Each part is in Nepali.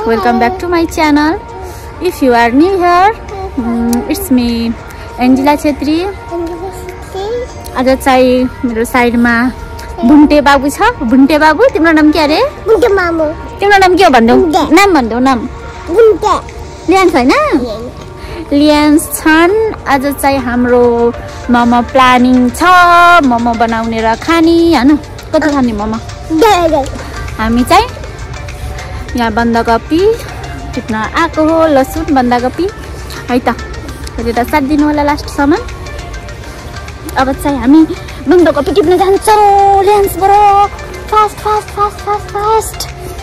Welcome back to my channel. If you are new here, it's me, Angela Chhetri. आज चाहिँ मेरो साइडमा भुन्टे बाबु छ। भुन्टे बाबु, तिम्रो नाम के अरे? भुन्टे मामु। तिम्रो नाम के हो भन्देऊ? नाम भन्देऊ नाम। भुन्टे। लियान्स हैन? लियान्स छन्। आज चाहिँ हाम्रो मोमो प्लानिङ छ। मोमो बनाउने र खानी हैन? कति खाने मोमो? हामी चाहिँ यहाँ बन्दाकोपी टिप्न आएको हो। लसुन बन्दाकोपी है त। अहिले त साथ दिनु होला लास्ट सम्म। अब चाहिँ हामी बन्दाकोपी टिप्न जान्छौँ। Lens bro fast fast fast fast fast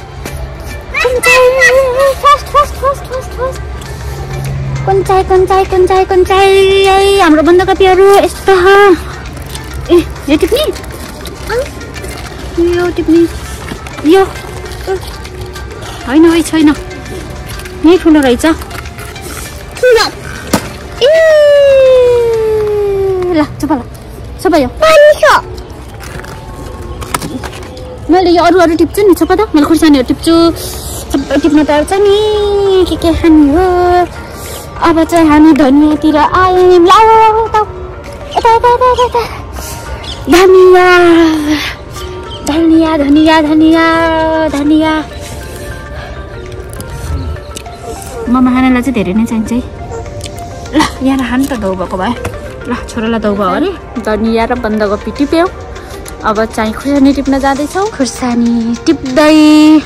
कुन्चाइ हाम्रो बन्दाकोपीहरू यस्तो ए यो टिप्ने यो टिप्ने यो हैन है छैन यही ठुलो रहेछ। ल चुप सबै यो मैले यो अरू टिप्छु नि। चुप त मैले खुर्सानीहरू टिप्छु। सबै टिप्न पर्छ नि के खानु हो। अब चाहिँ हामी धनियाँतिर आयौँ। धनिया ममा खानालाई चाहिँ धेरै नै चाहिन्छ है। ल यहाँ राख नि त दौ भएको भए। ल छोरालाई दौ भयो अरे। धनिया र बन्दाकोपी टिप्यौँ। अब चाहिँ खुर्सानी टिप्न जाँदैछौँ। खुर्सानी टिप्दै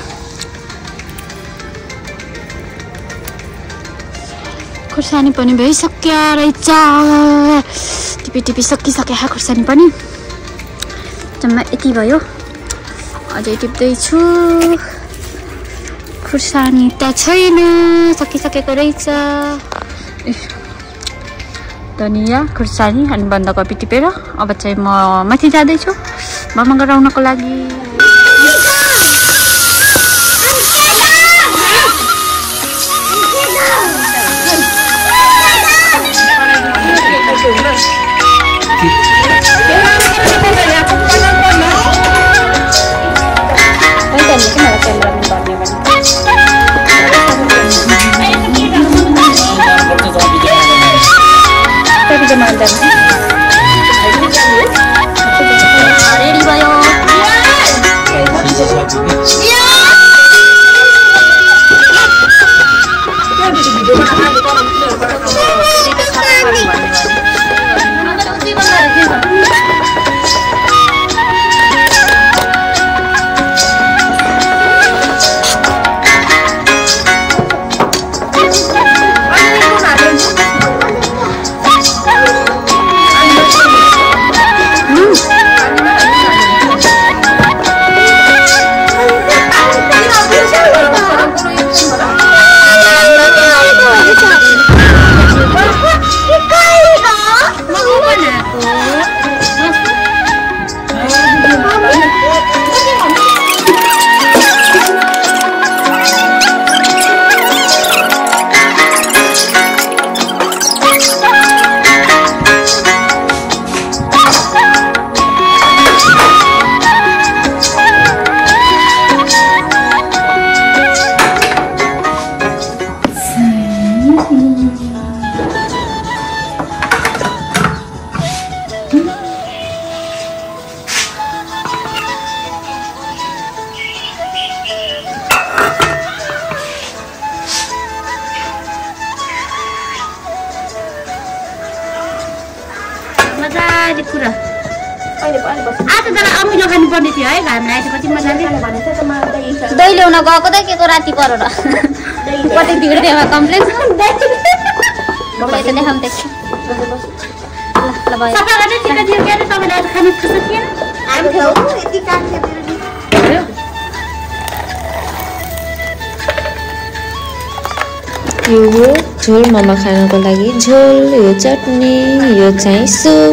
खुर्सानी पनि भइसक्यो रहेछ। टिपी सकिसके खुर्सानी पनि। जम्मा यति भयो। अझै टिप्दैछु। खुर्सानी त छैन सकिसकेको रहेछ। धनिया खुर्सानी अनि बन्दाकोपी टिपेर अब चाहिँ म माथि जाँदैछु मोमो गराउनको लागि। रेडी भयो। कुरा आज जरा अमिलो खानु पर्ने थियो है। घाम लागेको कति मजाले दही ल्याउन गएको त के को राति परेर कतै बिग्रिदिएमा कम्प्लेक्स मलाई त देखाउँ देख्छ। ल भयो सफा गर्ने चिकन थियो के तपाईले आज खानु सकिएन? आउँथ्यो यति काम थियो मेरो नि। यो हो झोल मोमो खानको लागि झोल। यो चटनी यो चाहिँ soup.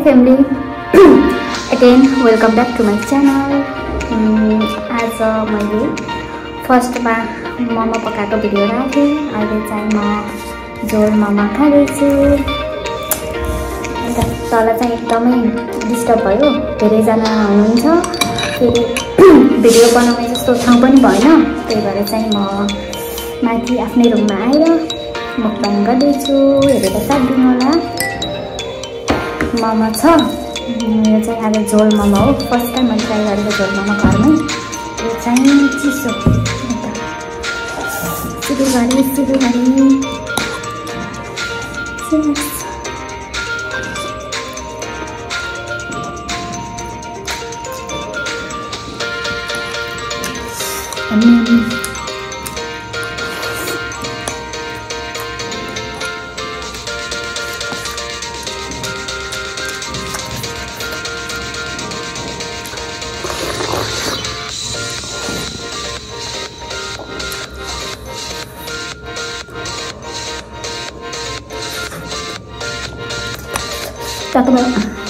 family, again welcome back to my channel. आज मैले फर्स्टमा मोमो पकाएको भिडियो राखेँ। अहिले चाहिँ म झोल मोमो खाँदैछु। तल चाहिँ एकदमै डिस्टर्ब भयो, धेरैजना हुनुहुन्छ, फेरि भिडियो बनाउने जस्तो ठाउँ पनि भएन। त्यही भएर चाहिँ म माथि आफ्नै रुममा आएर मुक्बाङ गर्दैछु। हेरेर साथ दिनु होला। मोमो छ, यो चाहिँ आज झोल मोमो हो। फर्स्ट टाइम मैले ट्राई गरेको झोल मोमो घरमै। यो चाहिँ चिसो सुरु गरे Talk about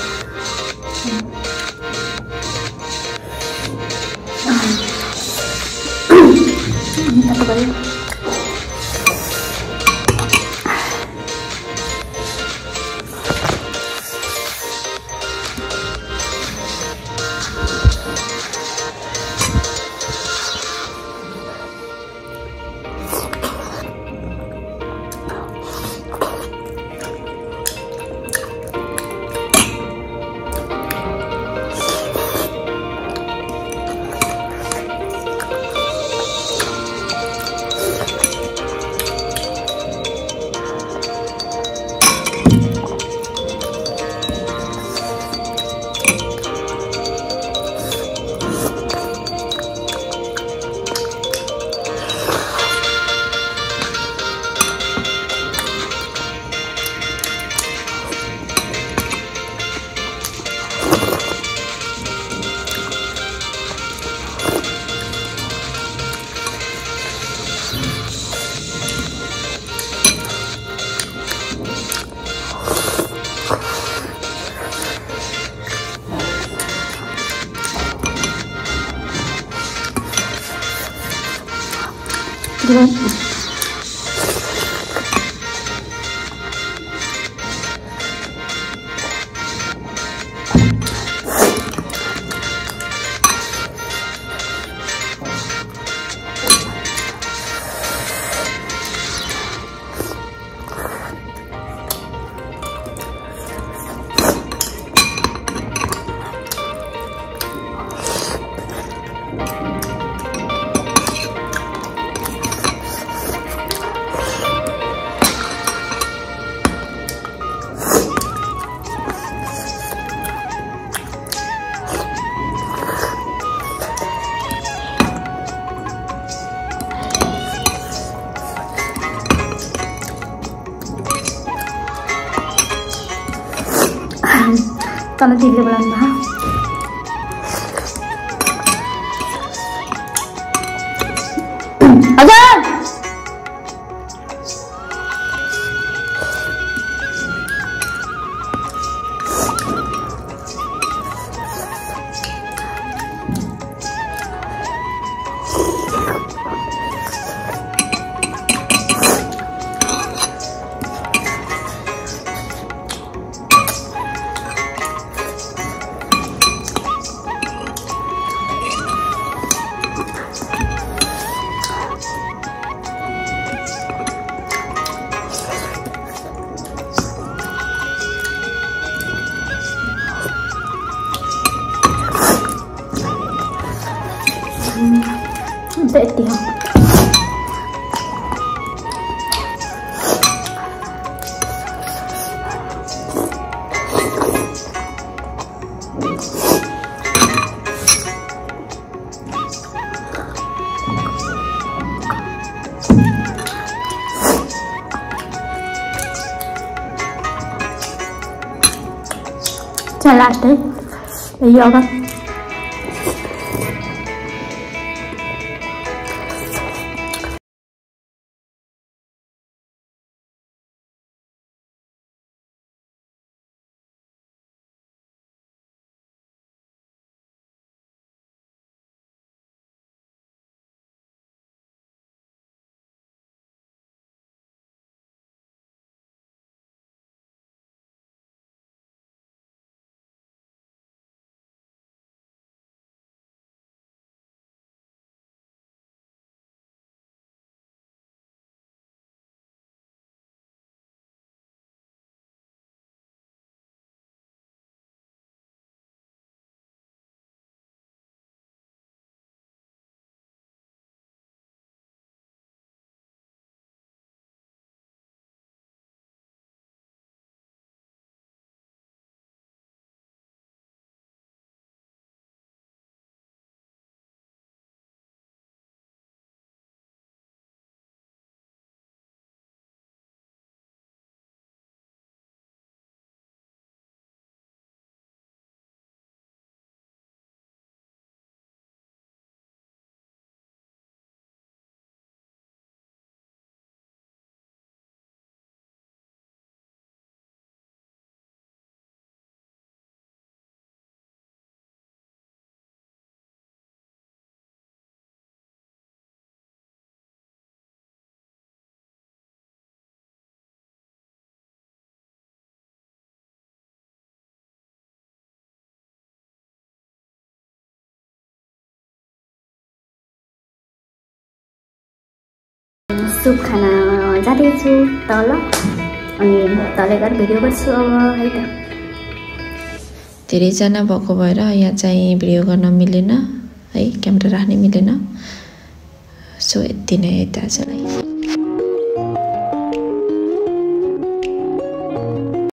तल दिदीले बोलाउनु भयो। हजुर यति हो। चल लास्ट है यही होगा। सुप खान जाँदैछु तल अनि तलै गएर भिडियो गर्छु अब है त धेरैजना भएको भएर यहाँ चाहिँ भिडियो गर्न मिलेन है क्यामेरा राख्नै मिलेन सो यति नै है त आजलाई